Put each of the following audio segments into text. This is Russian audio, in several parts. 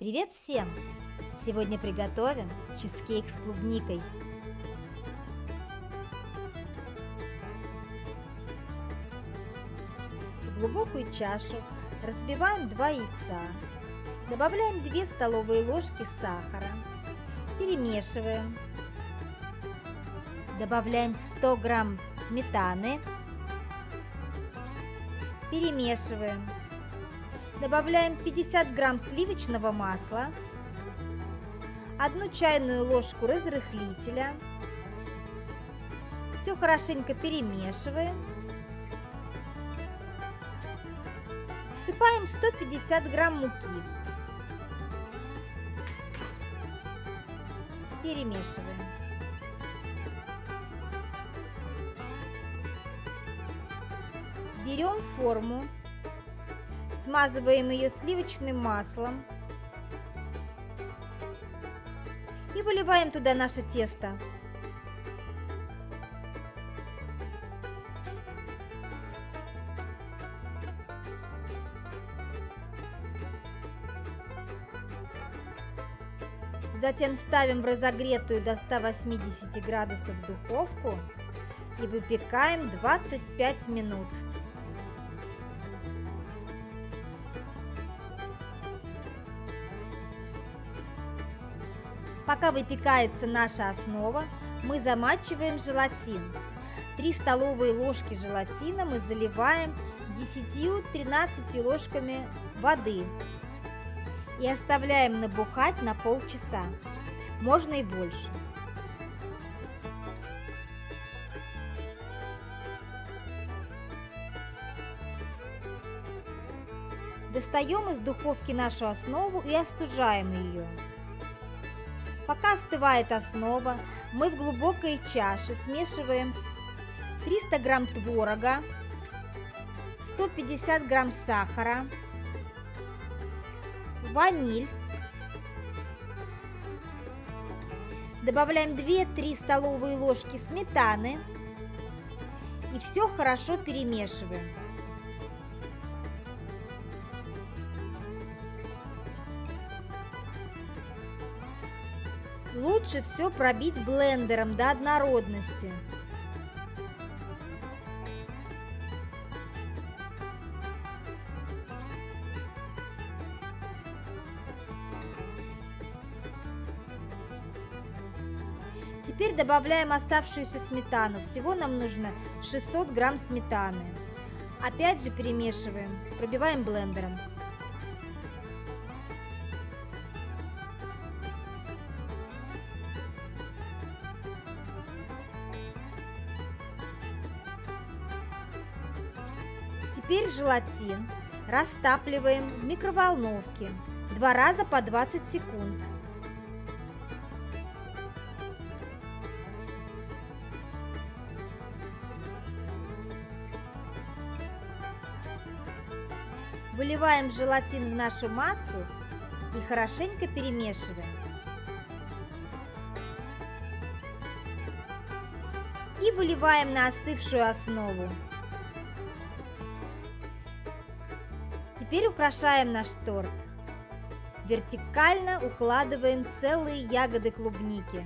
Привет всем! Сегодня приготовим чизкейк с клубникой. В глубокую чашу разбиваем 2 яйца, добавляем 2 столовые ложки сахара, перемешиваем, добавляем 100 грамм сметаны, перемешиваем. Добавляем 50 грамм сливочного масла, 1 чайную ложку разрыхлителя. Все хорошенько перемешиваем. Всыпаем 150 грамм муки. Перемешиваем. Берем форму. Смазываем ее сливочным маслом и выливаем туда наше тесто. Затем ставим в разогретую до 180 градусов духовку и выпекаем 25 минут. Пока выпекается наша основа, мы замачиваем желатин. 3 столовые ложки желатина мы заливаем 10-13 ложками воды и оставляем набухать на полчаса, можно и больше. Достаем из духовки нашу основу и остужаем ее. Пока остывает основа, мы в глубокой чаше смешиваем 300 грамм творога, 150 грамм сахара, ваниль. Добавляем 2-3 столовые ложки сметаны и все хорошо перемешиваем. Лучше все пробить блендером до однородности. Теперь добавляем оставшуюся сметану. Всего нам нужно 600 грамм сметаны. Опять же перемешиваем, пробиваем блендером. Теперь желатин растапливаем в микроволновке 2 раза по 20 секунд. Выливаем желатин в нашу массу и хорошенько перемешиваем. И выливаем на остывшую основу. Теперь украшаем наш торт. Вертикально укладываем целые ягоды клубники.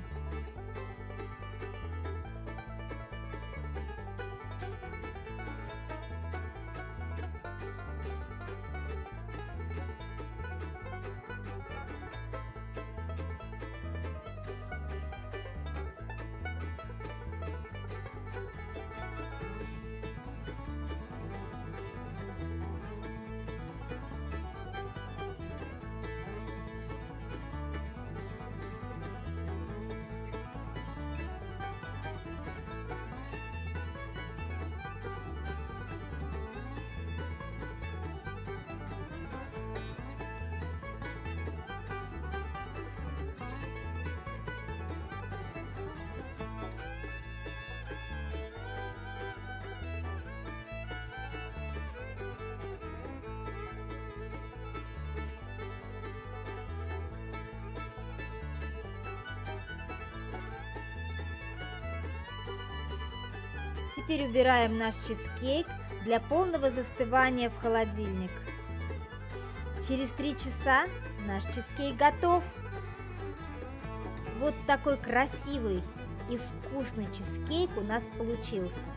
Теперь убираем наш чизкейк для полного застывания в холодильник. Через 3 часа Наш чизкейк готов. Вот такой красивый и вкусный чизкейк у нас получился.